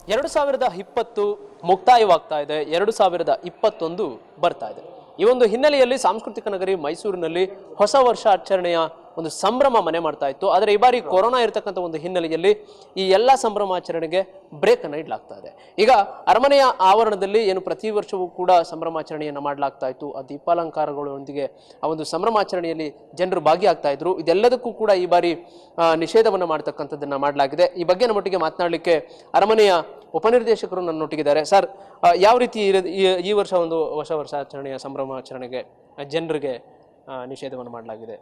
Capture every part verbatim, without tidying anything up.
ಎರಡು ಸಾವಿರದ ಇಪ್ಪತ್ತು ಮುಕ್ತಾಯವಾಗ್ತಾ ಇದೆ. ಎರಡು ಸಾವಿರದ ಇಪ್ಪತ್ತೊಂದು ಬರ್ತಾ ಇದೆ. ಈ ಒಂದು ಹಿನ್ನೆಲೆಯಲ್ಲಿ ಸಾಂಸ್ಕೃತಿಕ ನಗರಿ ಮೈಸೂರಿನಲ್ಲಿ ಹೊಸ ವರ್ಷ ಆಚರಣೆಯ ಒಂದು ಸಂಭ್ರಮ ಮನೆ ಮಾಡ್ತಾ ಇತ್ತು. ಆದರೆ ಈ ಬಾರಿ ಕೊರೋನಾ ಇರತಕ್ಕಂಥ ಒಂದು ಹಿನ್ನೆಲೆಯಲ್ಲಿ ಈ ಎಲ್ಲ ಸಂಭ್ರಮಾಚರಣೆಗೆ ಬ್ರೇಕ್ ಅನ್ನು ಇಡಲಾಗ್ತಾ ಇದೆ. ಈಗ ಅರಮನೆಯ ಆವರಣದಲ್ಲಿ ಏನು ಪ್ರತಿ ವರ್ಷವೂ ಕೂಡ ಸಂಭ್ರಮಾಚರಣೆಯನ್ನು ಮಾಡಲಾಗ್ತಾ ಇತ್ತು. ಆ ದೀಪಾಲಂಕಾರಗಳೊಂದಿಗೆ ಆ ಒಂದು ಸಂಭ್ರಮಾಚರಣೆಯಲ್ಲಿ ಜನರು ಭಾಗಿಯಾಗ್ತಾ ಇದ್ರು. ಇದೆಲ್ಲದಕ್ಕೂ ಕೂಡ ಈ ಬಾರಿ ನಿಷೇಧವನ್ನು ಮಾಡತಕ್ಕಂಥದ್ದನ್ನು ಮಾಡಲಾಗಿದೆ. ಈ ಬಗ್ಗೆ ನಮ್ಮೊಟ್ಟಿಗೆ ಮಾತನಾಡಲಿಕ್ಕೆ ಅರಮನೆಯ ಉಪನಿರ್ದೇಶಕರು ನನ್ನೊಟ್ಟಿಗಿದ್ದಾರೆ. ಸರ್, ಯಾವ ರೀತಿ ಈ ವರ್ಷ ಒಂದು ಹೊಸ ವರ್ಷಾಚರಣೆಯ ಸಂಭ್ರಮಾಚರಣೆಗೆ ಜನರಿಗೆ ನಿಷೇಧವನ್ನು ಮಾಡಲಾಗಿದೆ?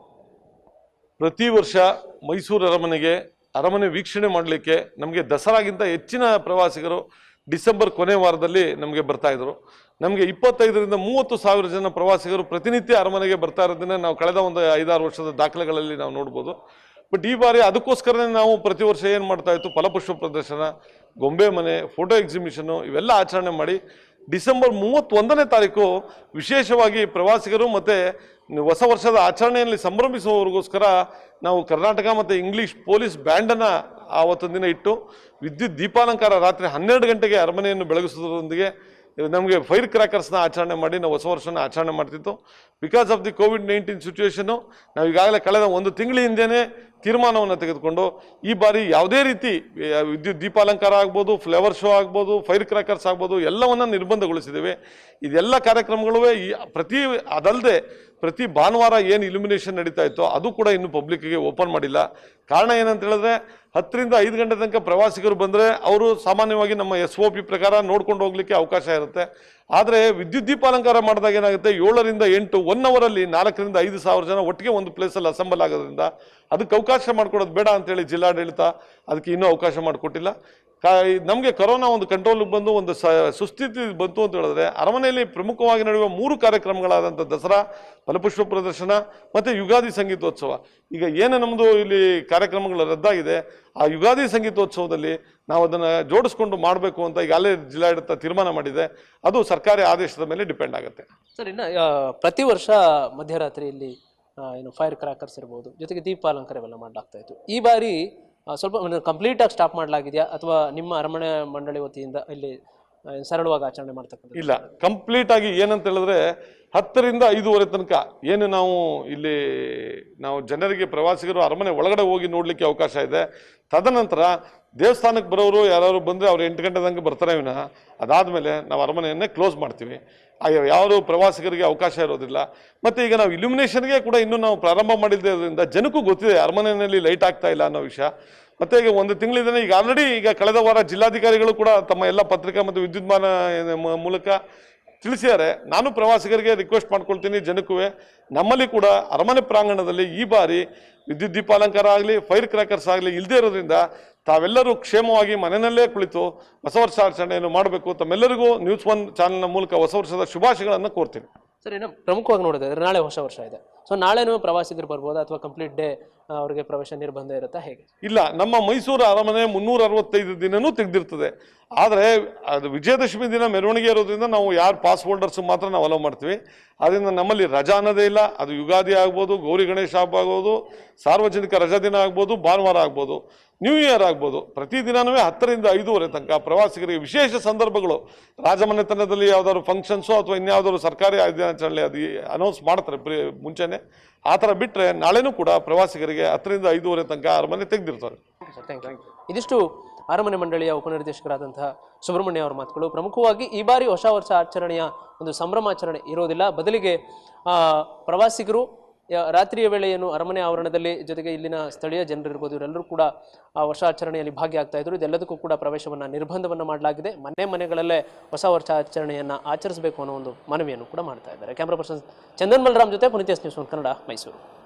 ಪ್ರತಿ ವರ್ಷ ಮೈಸೂರು ಅರಮನೆಗೆ ಅರಮನೆ ವೀಕ್ಷಣೆ ಮಾಡಲಿಕ್ಕೆ ನಮಗೆ ದಸರಾಗಿಂತ ಹೆಚ್ಚಿನ ಪ್ರವಾಸಿಗರು ಡಿಸೆಂಬರ್ ಕೊನೆ ವಾರದಲ್ಲಿ ನಮಗೆ ಬರ್ತಾ ಇದ್ರು. ನಮಗೆ ಇಪ್ಪತ್ತೈದರಿಂದ ಮೂವತ್ತು ಸಾವಿರ ಜನ ಪ್ರವಾಸಿಗರು ಪ್ರತಿನಿತ್ಯ ಅರಮನೆಗೆ ಬರ್ತಾ ಇರೋದನ್ನ ನಾವು ಕಳೆದ ಒಂದು ಐದಾರು ವರ್ಷದ ದಾಖಲೆಗಳಲ್ಲಿ ನಾವು ನೋಡ್ಬೋದು. ಬಟ್ ಈ ಬಾರಿ ಅದಕ್ಕೋಸ್ಕರನೇ ನಾವು ಪ್ರತಿ ವರ್ಷ ಏನು ಮಾಡ್ತಾ ಇತ್ತು, ಫಲಪುಷ್ಪ ಪ್ರದರ್ಶನ, ಗೊಂಬೆ ಮನೆ, ಫೋಟೋ ಎಕ್ಸಿಬಿಷನ್ನು ಇವೆಲ್ಲ ಆಚರಣೆ ಮಾಡಿ ಡಿಸೆಂಬರ್ ಮೂವತ್ತೊಂದನೇ ತಾರೀಕು ವಿಶೇಷವಾಗಿ ಪ್ರವಾಸಿಗರು ಮತ್ತು ಹೊಸ ವರ್ಷದ ಆಚರಣೆಯಲ್ಲಿ ಸಂಭ್ರಮಿಸುವವರಿಗೋಸ್ಕರ ನಾವು ಕರ್ನಾಟಕ ಮತ್ತು ಇಂಗ್ಲೀಷ್ ಪೊಲೀಸ್ ಬ್ಯಾಂಡನ್ನು ಆವತ್ತೊಂದು ದಿನ ಇಟ್ಟು ವಿದ್ಯುತ್ ದೀಪಾಲಂಕಾರ ರಾತ್ರಿ ಹನ್ನೆರಡು ಗಂಟೆಗೆ ಅರಮನೆಯನ್ನು ಬೆಳಗಿಸೋದ್ರೊಂದಿಗೆ ನಮಗೆ ಫೈರ್ ಕ್ರ್ಯಾಕರ್ಸ್ನ ಆಚರಣೆ ಮಾಡಿ ನಾವು ಹೊಸ ವರ್ಷನ ಆಚರಣೆ ಮಾಡ್ತಿತ್ತು. Because of the COVID nineteen situation ನಾವು ಈಗಾಗಲೇ ಕಳೆದ ಒಂದು ತಿಂಗಳ ಹಿಂದೆಯೇ ತೀರ್ಮಾನವನ್ನು ತೆಗೆದುಕೊಂಡು ಈ ಬಾರಿ ಯಾವುದೇ ರೀತಿ ವಿದ್ಯುತ್ ದೀಪಾಲಂಕಾರ ಆಗ್ಬೋದು, ಫ್ಲೇವರ್ ಶೋ ಆಗ್ಬೋದು, ಫೈರ್ ಕ್ರ್ಯಾಕರ್ಸ್ ಆಗ್ಬೋದು ಎಲ್ಲವನ್ನ ನಿರ್ಬಂಧಗೊಳಿಸಿದ್ದೇವೆ. ಇದೆಲ್ಲ ಕಾರ್ಯಕ್ರಮಗಳು ಈ ಪ್ರತಿ ಅದಲ್ಲದೆ ಪ್ರತಿ ಭಾನುವಾರ ಏನು ಇಲ್ಯುಮಿನೇಷನ್ ನಡೀತಾ ಇತ್ತೋ ಅದು ಕೂಡ ಇನ್ನು ಪಬ್ಲಿಕ್ಗೆ ಓಪನ್ ಮಾಡಿಲ್ಲ. ಕಾರಣ ಏನಂತ ಹೇಳಿದ್ರೆ ಹತ್ತರಿಂದ ಐದು ಗಂಟೆ ತನಕ ಪ್ರವಾಸಿಗರು ಬಂದರೆ ಅವರು ಸಾಮಾನ್ಯವಾಗಿ ನಮ್ಮ ಎಸ್ ಒ ಪಿ ಪ್ರಕಾರ ನೋಡ್ಕೊಂಡು ಹೋಗ್ಲಿಕ್ಕೆ ಅವಕಾಶ ಇರುತ್ತೆ. ಆದರೆ ವಿದ್ಯುತ್ ದೀಪಾಲಂಕಾರ ಮಾಡಿದಾಗ ಏನಾಗುತ್ತೆ, ಏಳರಿಂದ ಎಂಟು ಒನ್ ಅವರಲ್ಲಿ ನಾಲ್ಕರಿಂದ ಐದು ಸಾವಿರ ಜನ ಒಟ್ಟಿಗೆ ಒಂದು ಪ್ಲೇಸಲ್ಲಿ ಅಸೆಂಬಲ್ ಆಗೋದ್ರಿಂದ ಅದಕ್ಕೆ ಅವಕಾಶ ಮಾಡಿಕೊಡೋದು ಬೇಡ ಅಂತೇಳಿ ಜಿಲ್ಲಾಡಳಿತ ಅದಕ್ಕೆ ಇನ್ನೂ ಅವಕಾಶ ಮಾಡಿಕೊಟ್ಟಿಲ್ಲ. ಕಾ ನಮಗೆ ಕೊರೋನಾ ಒಂದು ಕಂಟ್ರೋಲಿಗೆ ಬಂದು ಒಂದು ಸ ಸುಸ್ಥಿತಿ ಬಂತು ಅಂತ ಹೇಳಿದ್ರೆ ಅರಮನೆಯಲ್ಲಿ ಪ್ರಮುಖವಾಗಿ ನಡೆಯುವ ಮೂರು ಕಾರ್ಯಕ್ರಮಗಳಾದಂಥ ದಸರಾ, ಫಲಪುಷ್ಪ ಪ್ರದರ್ಶನ ಮತ್ತು ಯುಗಾದಿ ಸಂಗೀತೋತ್ಸವ, ಈಗ ಏನು ನಮ್ಮದು ಇಲ್ಲಿ ಕಾರ್ಯಕ್ರಮಗಳು ರದ್ದಾಗಿದೆ ಆ ಯುಗಾದಿ ಸಂಗೀತೋತ್ಸವದಲ್ಲಿ ನಾವು ಅದನ್ನು ಜೋಡಿಸ್ಕೊಂಡು ಮಾಡಬೇಕು ಅಂತ ಈಗಾಗಲೇ ಜಿಲ್ಲಾಡಳಿತ ತೀರ್ಮಾನ ಮಾಡಿದೆ. ಅದು ಸರ್ಕಾರಿ ಆದೇಶದ ಮೇಲೆ ಡಿಪೆಂಡ್ ಆಗುತ್ತೆ. ಸರ್, ಇನ್ನು ಪ್ರತಿ ವರ್ಷ ಮಧ್ಯರಾತ್ರಿಯಲ್ಲಿ ಏನು ಫೈರ್ ಕ್ರ್ಯಾಕರ್ಸ್ ಇರ್ಬೋದು, ಜೊತೆಗೆ ದೀಪಾಲಂಕಾರ ಇವೆಲ್ಲ ಮಾಡಲಾಗ್ತಾ ಇತ್ತು. ಈ ಬಾರಿ ಸ್ವಲ್ಪ ಕಂಪ್ಲೀಟ್ ಆಗಿ ಸ್ಟಾಪ್ ಮಾಡಲಾಗಿದೆಯಾ ಅಥವಾ ನಿಮ್ಮ ಅರಮನೆ ಮಂಡಳಿ ವತಿಯಿಂದ ಇಲ್ಲಿ ಸರಳವಾಗಿ ಆಚರಣೆ ಮಾಡ್ತಕ್ಕಂಥ? ಇಲ್ಲ, ಕಂಪ್ಲೀಟ್ ಆಗಿ ಏನಂತ ಹೇಳಿದ್ರೆ ಹತ್ತರಿಂದ ಐದೂವರೆ ತನಕ ಏನು ನಾವು ಇಲ್ಲಿ ನಾವು ಜನರಿಗೆ ಪ್ರವಾಸಿಗರು ಅರಮನೆ ಒಳಗಡೆ ಹೋಗಿ ನೋಡ್ಲಿಕ್ಕೆ ಅವಕಾಶ ಇದೆ. ತದನಂತರ ದೇವಸ್ಥಾನಕ್ಕೆ ಬರೋರು ಯಾರು ಬಂದರೆ ಅವ್ರು ಎಂಟು ಗಂಟೆ ತನಕ ಬರ್ತಾರೆ ವಿನಃ ಅದಾದಮೇಲೆ ನಾವು ಅರಮನೆಯನ್ನೇ ಕ್ಲೋಸ್ ಮಾಡ್ತೀವಿ. ಯಾರು ಪ್ರವಾಸಿಗರಿಗೆ ಅವಕಾಶ ಇರೋದಿಲ್ಲ. ಮತ್ತು ಈಗ ನಾವು ಇಲ್ಯುಮಿನೇಷನ್ಗೆ ಕೂಡ ಇನ್ನೂ ನಾವು ಪ್ರಾರಂಭ ಮಾಡಿದ್ದರಿಂದ ಜನಕ್ಕೂ ಗೊತ್ತಿದೆ ಅರಮನೆಯಲ್ಲಿ ಲೈಟ್ ಆಗ್ತಾ ಇಲ್ಲ ಅನ್ನೋ ವಿಷಯ. ಮತ್ತು ಈಗ ಒಂದು ತಿಂಗಳಿಂದ ಈಗ ಆಲ್ರೆಡಿ ಈಗ ಕಳೆದ ವಾರ ಜಿಲ್ಲಾಧಿಕಾರಿಗಳು ಕೂಡ ತಮ್ಮ ಎಲ್ಲ ಪತ್ರಿಕಾ ಮತ್ತು ವಿದ್ಯುನ್ಮಾನ ಮೂಲಕ ತಿಳಿಸಿದ್ದಾರೆ. ನಾನು ಪ್ರವಾಸಿಗರಿಗೆ ರಿಕ್ವೆಸ್ಟ್ ಮಾಡ್ಕೊಳ್ತೀನಿ, ಜನಕ್ಕೂ ನಮ್ಮಲ್ಲಿ ಕೂಡ ಅರಮನೆ ಪ್ರಾಂಗಣದಲ್ಲಿ ಈ ಬಾರಿ ವಿದ್ಯುತ್ ದೀಪಾಲಂಕಾರ ಆಗಲಿ, ಫೈರ್ ಕ್ರ್ಯಾಕರ್ಸ್ ಆಗಲಿ ಇಲ್ಲದೇ ಇರೋದ್ರಿಂದ ತಾವೆಲ್ಲರೂ ಕ್ಷೇಮವಾಗಿ ಮನೆಯಲ್ಲೇ ಕುಳಿತು ಹೊಸ ವರ್ಷ ಆಚರಣೆಯನ್ನು ಮಾಡಬೇಕು. ತಮ್ಮೆಲ್ಲರಿಗೂ ನ್ಯೂಸ್ ಒನ್ ಚಾನಲ್ನ ಮೂಲಕ ಹೊಸ ವರ್ಷದ ಶುಭಾಶಯಗಳನ್ನು ಕೋರ್ತೀನಿ. ಸರ್, ಇನ್ನು ಪ್ರಮುಖವಾಗಿ ನೋಡೋದಾದ್ರೆ ನಾಳೆ ಹೊಸ ವರ್ಷ ಇದೆ. ಸೊ ನಾಳೆನೂ ಪ್ರವಾಸಿಗರು ಬರ್ಬೋದಾ ಅಥವಾ ಕಂಪ್ಲೀಟ್ ಡೇ ಅವರಿಗೆ ಪ್ರವೇಶ ನಿರ್ಬಂಧ ಇರುತ್ತಾ, ಹೇಗೆ? ಇಲ್ಲ, ನಮ್ಮ ಮೈಸೂರು ಅರಮನೆ ಮುನ್ನೂರ ಅರವತ್ತೈದು ದಿನನೂ ತೆಗೆದಿರ್ತದೆ. ಆದರೆ ಅದು ವಿಜಯದಶಮಿ ದಿನ ಮೆರವಣಿಗೆ ಇರೋದ್ರಿಂದ ನಾವು ಯಾರು ಪಾಸ್ ಹೋಲ್ಡರ್ಸ್ ಮಾತ್ರ ನಾವು ಅಲೋ ಮಾಡ್ತೀವಿ. ಅದರಿಂದ ನಮ್ಮಲ್ಲಿ ರಜಾ ಅನ್ನೋದೇ ಇಲ್ಲ. ಅದು ಯುಗಾದಿ ಆಗ್ಬೋದು, ಗೌರಿ ಗಣೇಶ ಹಬ್ಬ ಆಗ್ಬೋದು, ಸಾರ್ವಜನಿಕ ರಜಾ ದಿನ ಆಗ್ಬೋದು, ಭಾನುವಾರ ಆಗ್ಬೋದು, ನ್ಯೂ ಇಯರ್ ಆಗ್ಬೋದು, ಪ್ರತಿದಿನವೂ ಹತ್ತರಿಂದ ಐದೂವರೆ ತನಕ ಪ್ರವಾಸಿಗರಿಗೆ ವಿಶೇಷ ಸಂದರ್ಭಗಳು ರಾಜಮನೆತನದಲ್ಲಿ ಯಾವ್ದಾದ್ರು ಫಂಕ್ಷನ್ಸು ಅಥವಾ ಇನ್ಯಾವುದಾದ್ರು ಸರ್ಕಾರಿ ದಿನಾಚರಣೆ ಅದು ಅನೌನ್ಸ್ ಮಾಡ್ತಾರೆ ಪ್ರಿ ಮುಂಚೆನೆ. ಆ ಥರ ಬಿಟ್ಟರೆ ನಾಳೆನೂ ಕೂಡ ಪ್ರವಾಸಿಗರಿಗೆ ಹತ್ತರಿಂದ ಐದೂವರೆ ತನಕ ಅರಮನೆ ತೆಗೆದಿರ್ತಾರೆ. ಇದಿಷ್ಟು ಅರಮನೆ ಮಂಡಳಿಯ ಉಪನಿರ್ದೇಶಕರಾದಂತಹ ಸುಬ್ರಹ್ಮಣ್ಯ ಅವರ ಮಾತುಗಳು. ಪ್ರಮುಖವಾಗಿ ಈ ಬಾರಿ ಹೊಸ ವರ್ಷ ಆಚರಣೆಯ ಒಂದು ಸಂಭ್ರಮಾಚರಣೆ ಇರೋದಿಲ್ಲ. ಬದಲಿಗೆ ಪ್ರವಾಸಿಗರು ರಾತ್ರಿಯ ವೇಳೆ ಏನು ಅರಮನೆ ಆವರಣದಲ್ಲಿ, ಜೊತೆಗೆ ಇಲ್ಲಿನ ಸ್ಥಳೀಯ ಜನರಿರ್ಬೋದು, ಇವರೆಲ್ಲರೂ ಕೂಡ ಆ ವರ್ಷಾಚರಣೆಯಲ್ಲಿ ಭಾಗಿಯಾಗ್ತಾ ಇದ್ರು. ಇದೆಲ್ಲದಕ್ಕೂ ಕೂಡ ಪ್ರವೇಶವನ್ನು ನಿರ್ಬಂಧವನ್ನು ಮಾಡಲಾಗಿದೆ. ಮನೆ ಮನೆಗಳಲ್ಲೇ ಹೊಸ ವರ್ಷಾಚರಣೆಯನ್ನು ಆಚರಿಸಬೇಕು ಅನ್ನೋ ಒಂದು ಮನವಿಯನ್ನು ಕೂಡ ಮಾಡ್ತಾ ಇದ್ದಾರೆ. ಕ್ಯಾಮ್ರಾ ಪರ್ಸನ್ ಚಂದನ್ ಮಲ್ರಾಮ್ ಜೊತೆ Puneeth S News One Kannada, Mysuru.